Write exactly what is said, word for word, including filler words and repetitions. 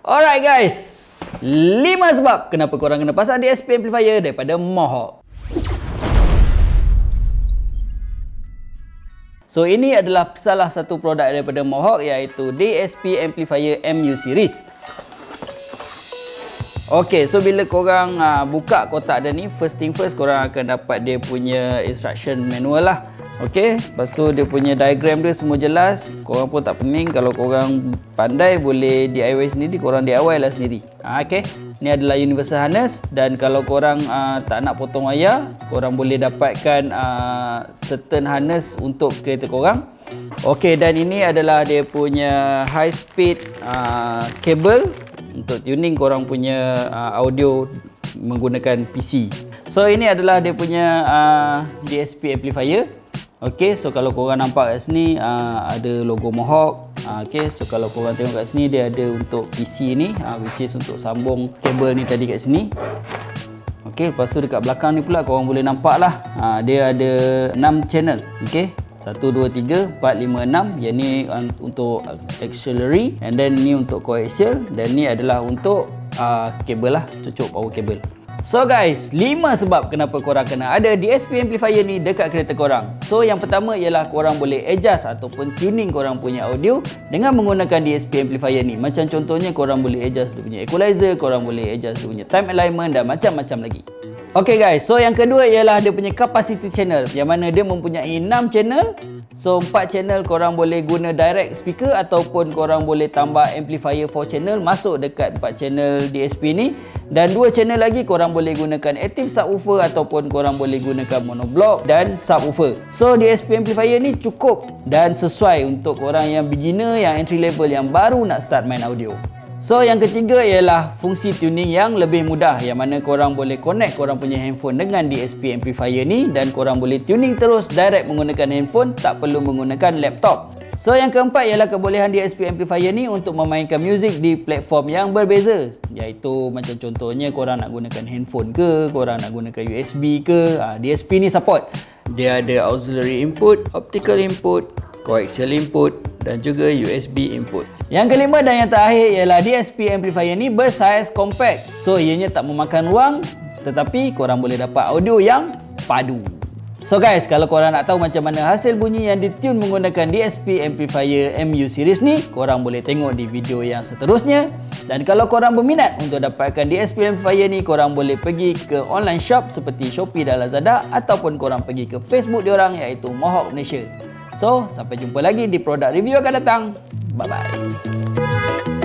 Alright guys, lima sebab kenapa korang kena pasang D S P amplifier daripada Mohawk. So ini adalah salah satu produk daripada Mohawk, iaitu D S P amplifier M U series. Ok, so bila korang uh, buka kotak dia ni, first thing first korang akan dapat dia punya instruction manual lah. Ok, lepas tu dia punya diagram dia semua jelas. Korang pun tak pening, kalau korang pandai boleh D I Y sendiri, korang D I Y lah sendiri. uh, Ok, ni adalah universal harness. Dan kalau korang uh, tak nak potong wayar, korang boleh dapatkan uh, certain harness untuk kereta korang. Ok, dan ini adalah dia punya high speed uh, cable untuk tuning korang punya uh, audio menggunakan P C. So ini adalah dia punya uh, D S P amplifier. Ok, so kalau korang nampak kat sini uh, ada logo Mohawk. uh, Ok, so kalau korang tengok kat sini dia ada untuk P C ni, uh, which is untuk sambung kabel ni tadi kat sini. Ok, lepas tu dekat belakang ni pula korang boleh nampak lah, uh, dia ada enam channel. Ok, satu, dua, tiga, empat, lima, enam. Yang ni untuk auxiliary, and then ni untuk coaxial, dan ni adalah untuk uh, kabel lah, cucuk power kabel. So guys, lima sebab kenapa korang kena ada D S P amplifier ni dekat kereta korang. So yang pertama ialah korang boleh adjust ataupun tuning korang punya audio dengan menggunakan D S P amplifier ni. Macam contohnya korang boleh adjust dia punya equalizer, korang boleh adjust dia punya time alignment dan macam-macam lagi. Ok guys, so yang kedua ialah dia punya capacity channel, yang mana dia mempunyai enam channel. So empat channel korang boleh guna direct speaker, ataupun korang boleh tambah amplifier four channel masuk dekat empat channel D S P ni. Dan dua channel lagi korang boleh gunakan active subwoofer, ataupun korang boleh gunakan monoblock dan subwoofer. So D S P amplifier ni cukup dan sesuai untuk korang yang beginner, yang entry level, yang baru nak start main audio. So yang ketiga ialah fungsi tuning yang lebih mudah, yang mana korang boleh connect korang punya handphone dengan D S P amplifier ni, dan korang boleh tuning terus direct menggunakan handphone, tak perlu menggunakan laptop. So yang keempat ialah kebolehan D S P amplifier ni untuk memainkan muzik di platform yang berbeza, iaitu macam contohnya korang nak gunakan handphone ke, korang nak gunakan U S B ke, ha, D S P ni support. Dia ada auxiliary input, optical input, coaxial input dan juga U S B input. Yang kelima dan yang terakhir ialah D S P amplifier ni bersaiz compact. So ianya tak memakan ruang, tetapi korang boleh dapat audio yang padu. So guys, kalau korang nak tahu macam mana hasil bunyi yang ditune menggunakan D S P amplifier M U series ni, korang boleh tengok di video yang seterusnya. Dan kalau korang berminat untuk dapatkan D S P amplifier ni, korang boleh pergi ke online shop seperti Shopee dan Lazada, ataupun korang pergi ke Facebook diorang, iaitu Mohawk Malaysia. So, sampai jumpa lagi di produk review akan datang. Bye-bye.